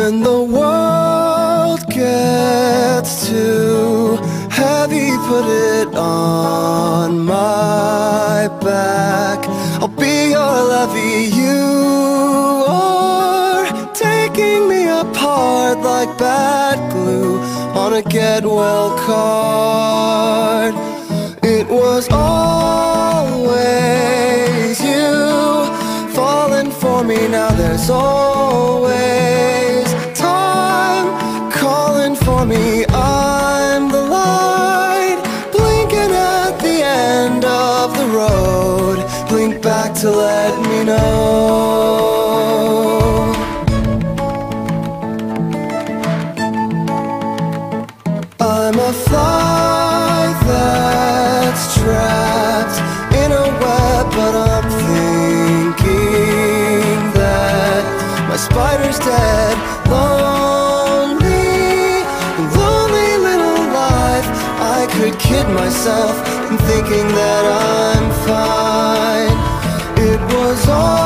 When the world gets too heavy, put it on my back. I'll be your levee. You are taking me apart like bad glue on a get well card. It was always you falling for me. Now there's always time calling for me. I'm the light blinking at the end of the road. Blink back to let me know. I'm a fly that's trapped in a web, but I'm thinking that my spider's dead. Lonely, lonely little life. I could kid myself in thinking that I'm fine. It was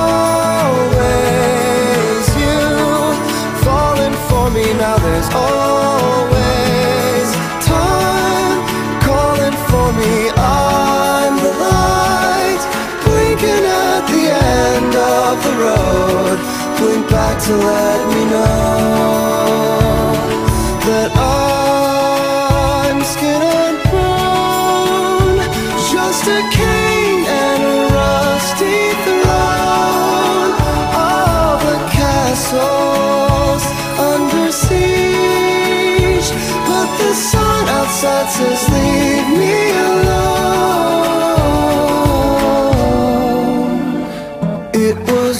always you falling for me. Now there's always time calling for me. I'm the light blinking at the end of the road. Blink back to let me know that I'm skin and bone, just a cane and a rusty throne. All the castles under siege, but the sun outside says leave me alone. It was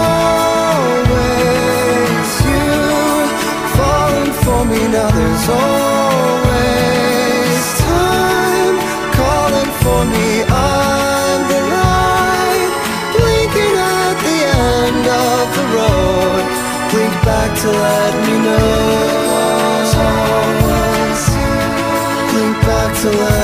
always you falling for me. Now there's always time calling for me. I'm the light blinking at the end of the road. Blink back to let me know. Blink back to let